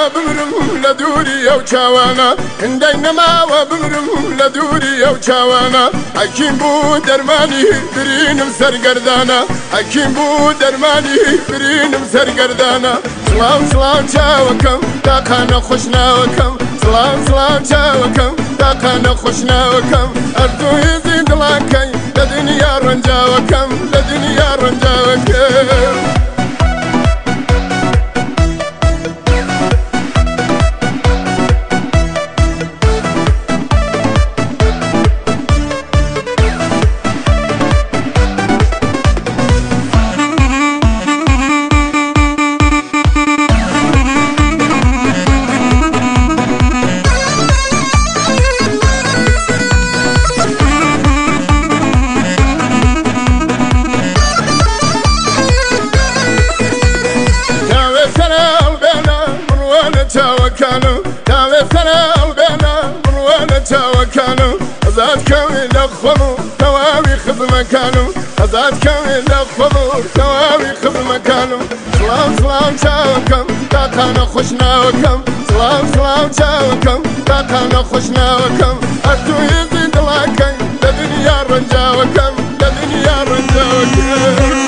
وبمرم لدوري أو شوانا هندينما وبمرم لدوري أو شوانا حكيم بو درماني برينم سرگردانا حكيم بو درماني برينم سرگردانا سلام سلام شاوكم داقانا خوشناوكم سلام سلام شاوكم داقانا خوشناوكم أردو يزيد لاكي لدنيا رنجاوكم لدنيا رنجاوكم توكلوا تاوي ثنا البنا مروانة توكلوا أزاد كوي لخلوا ثواوي خذ مكانوا أزاد كوي لخلوا ثواوي خذ مكانوا سلام سلام شاوكم داقانا خوشناوكم سلام سلام شاوكم داقانا خوشناوكم أردو يزيد لاكي لدنيا رنجاوكم لدنيا رنجاوكم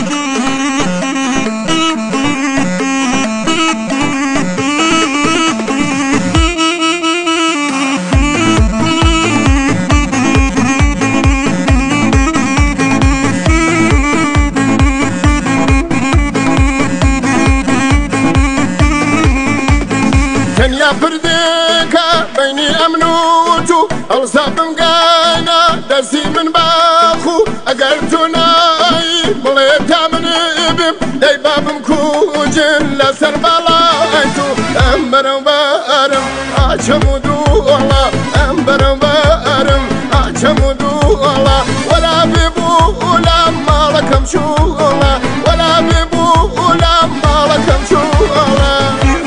يا فرديكا بيني أمنوتو ألصابم قانا درسي من باخو أقرتوناي مليتا من إبم داي بابم كوجن لسر بلايتو أمبرم بارم أجمدو الله أمبرم بارم أجمدو الله ولا بيبو ولا مالكم شو الله ولا بيبو ولا مالكم شو الله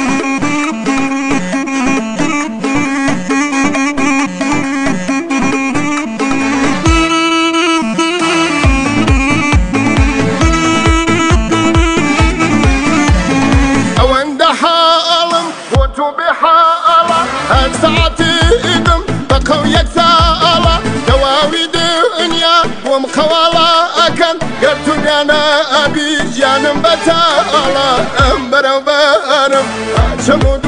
ساعتي إدم بقوا يكسالا دواوي دنيا ومخوالا أكن قلتني أنا أبي جانم بتالا أمبر وبارم